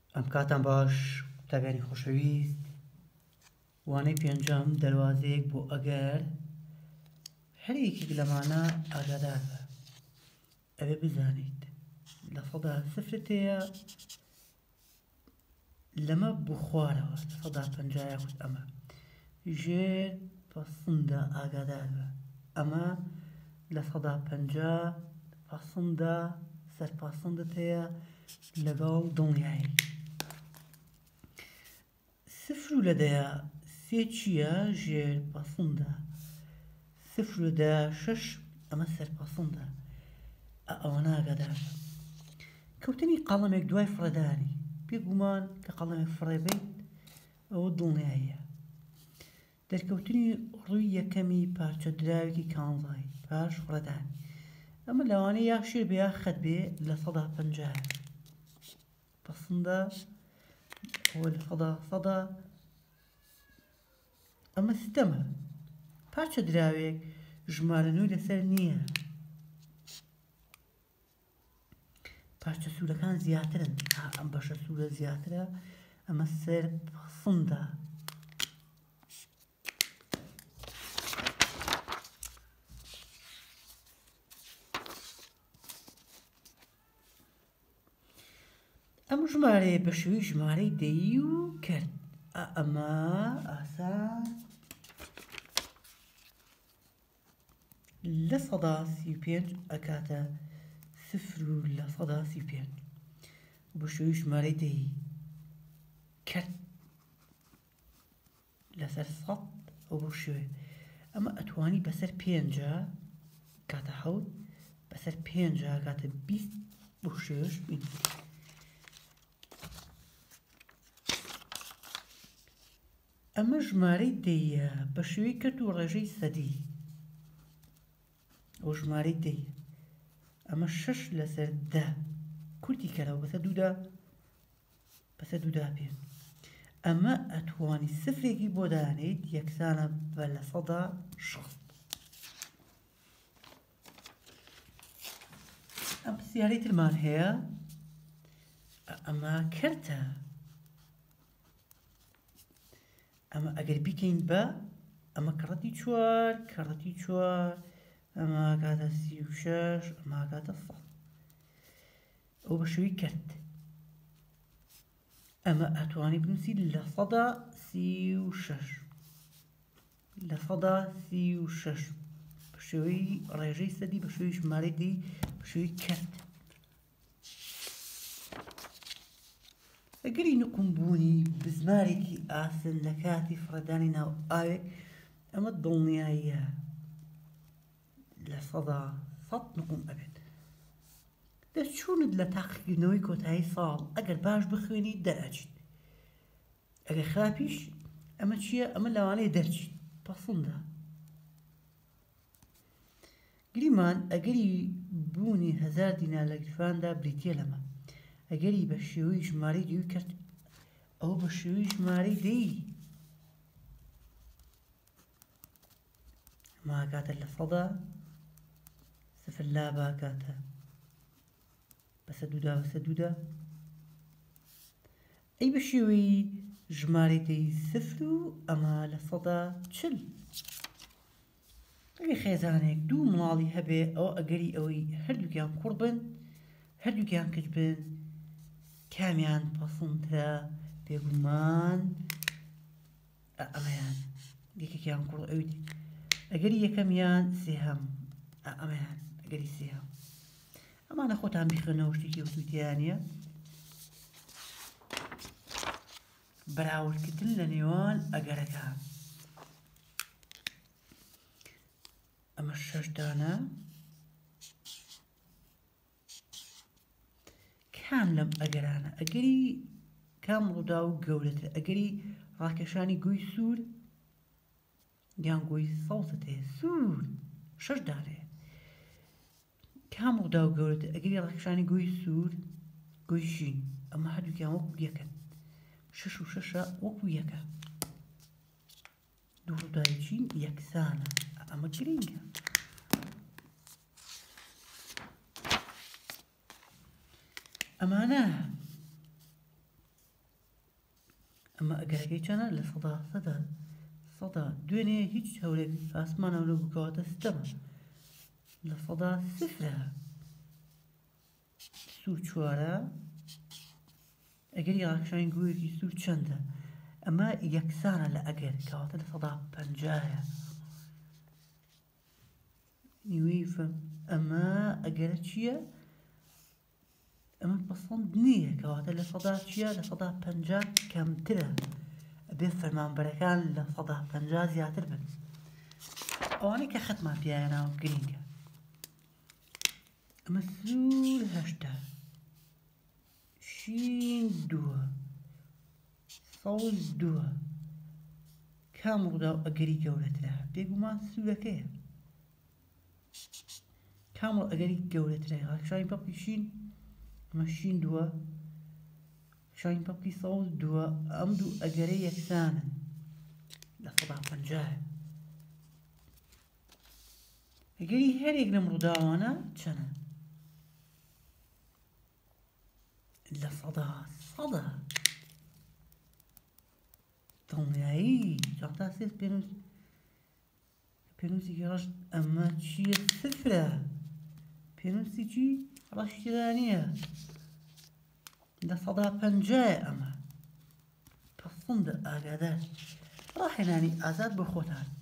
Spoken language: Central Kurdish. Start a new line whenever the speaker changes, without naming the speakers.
ئەم کاتان باش قوتابیانی خۆشەویست، وانەی پێنجەم دەواازەیەک بۆ ئەگەر هەرەیەکێک لەمانە ئاگادار بە، ئەوێ بزانیت لە سەدا سفرت هەیە لەمە بۆ خوارەوە لە سەدا پەنجا یاخود ئەمە ژێر پەسەندە ئاگادار بە، ئەمە لە سەدا پەنجا پەسەندە سەرپەسەندت هەیە لەگەڵ دڵنیایی. سفر و لەدەیە سێ چییە؟ ژێر پەسەندە. سفر و لەدەیە شەش ئەمە سەرپەسەندە. ئەوەنە ئاگادار بە. کەوتنی قەڵەمێک دوای فڕێدانی بێگومان کە قەڵەمێک فڕێبیت ئەوە دڵنیاییە. دەرکەوتنی ڕووی یەکەمی پارچە دراوێکی کانزایی پاش فڕێدانی، ئەمە لەوانەیە یا شێر بێ یا خەت بێ لە سەدا پەنجایە. پەسەندە ئەوە لە سەدا ئەمە ستەمە. پارچە دراوێک ژمارە نوێی لەسەر نییە. پارچە سوورەکان زیاترن، ئەم بەشە سوورە زیاترە، ئەمە سەرپەسەندە. ئەم ژمارەیە بە شێوەی ژمارەی دەیی و کرد. ئەمە ئاسان لە سەدا 35 ئەکاتە سفر و لە سەدا 35 بە شێوەی ژمارەی دەیی کرد لەسەر 100 ئەو بۆ شێوێ. ئەمە ئەتوانی بەسەر 5 کاتە 7 بەسەر 5 کاتە 20 بۆ شێوەش بین. ئەمە ژمارەی دەیە بە شێوەی کەرت و ڕێژەی سەدی. ئەو ژمارەی دەیە. ئەمە 6 لەسەر 10 کورتی کەرەوە بەسەر دوودا پێن. ئەمە ئەتوانی سفرێکی بۆ دانیت یەکسانە بە لە سەدا 60. ئەم پرسیارەی ترمان هەیە، ئەمە کەرتە. ئەمە ئەگەر بیکەین بە ئەمە کەڕەتی 4 کەڕەتی 4 ئەمە کاتە 36 ئەمە کاتە 100. ئەو بە شێوەی کەرت. ئەمە ئەتوانی بنووسیت لە سەدا 36 لە سەدا 36 بە شێوەی ڕێژەی سەدی بە شێوەی ژمارەی دەی بە شێوەی کەرت. ئەگەری نقمبوونی بزمارێکی ئاسن لە کاتی فڕێدانی ناو ئاوێک، ئەمە دڵنیاییە لە سەدا 100 نقم ئەبێت. دەستچوونت لە تاقیکردنەوەی کۆتایی ساڵ ئەگەر باش بخوێنی دەرئەچیت، ئەگەر خراپیش ئەمە چییە؟ ئەمە لەوانەیە دەرچیت. پەسەندە. گریمان ئەگەری بوونی 1000 دینار لە گرفاندا بریتیە لەمە. ئەگەری بە شێوەی ژمارەی دەیی کرد، ئەو بە شێوەی ژمارەی دەیی ئەمە کاتە لە سەدا سفر لا باکاتە بەسە دوودا ئەی بە شێوەی ژمارەی دەیی سفر و ئەمە لە سەدا 40. ئەگەر خێزانێک دوو مڵاڵی هەبێ ئەوە ئەگەری ئەوەی هەردووکیان کوڕ بن هەردووکیان کچ بن کامیان پەسەندترە؟ بێگومان ئەمەیان یەکێکیان کوڕ ئەوی ئەگەری یەکەمیان سێهەم ئەمەیان ئەگەری سێهەم. ئەمانە خۆتان بیخوێنەوە شتێکی وتوتیانە بەراوردکردن لە نێوان ئەگەرەکان. ئەمە 6 دانە. کام لەم ئەگەرانە ئەگەری کام ڕوودا و گەورەتر؟ ئەگەری ڕاکێشانی گۆی سوور یان گۆی سەوزت هەیە؟ سوور 6 دانەیە. کام ڕوودا و گەورەتر؟ ئەگەری ڕاکێشانی گۆی سوور گۆی شین ئەمە هەردووکیان وەکو یەکن. 6 و 6 وەکو یەکە. دوو ڕووداوی چین یەکسانە. ئەمە گرنگە. ئەمانە ئەمە ئەگەرەکەی چەنە لە سەدا دوێنێ هیچ هەولێک ئاسمان هەولێ بکەواتە ستەمە لە سەدا سفرە سوور چوارە ئەگەری ڕاکشانی گوێکی سوور چەندە ئەمە یەکسانە لە ئەگەر کەواتە لە سەدا پەنجایە نیوەی فەم ئەمە ئەگەرە چییە؟ ئەمە پەسەند نییە کەواتە لە سەدا چییە؟ لە سەدا پەنجا کەمترە ئەبێ فەرمانبەرەکان لە سەدا پەنجا زیاتر بن ئەوانەی کە خەتمان پیاناوە گرینگە ئەمە سوور هەشتا شین دووە سەوز دووە کام ڕوودا و ئەگەری گەورەترە بێگومان سوورەکەیە کامڵ ئەگەری گەورەترە ڕاکشانی پەپی شین ئەمە شین دووە شاین پەپی سەوز دووە ئەم دوو ئەگەرەی یەکسانن لە سەدا پەنجایە ئەگەری هەرێک لەم ڕووداوانە چەنە؟ لە سەدا دڵنیایی چاقتا سێز پێنووسی ڕەش ئەمە چییە؟ سفرە پێنووسی چی؟ ڕەشتدا نییە لە سەدا پەنجایە ئەمە پەسەندە ئاگادار ڕاهێنانی ئازاد بۆ خۆتان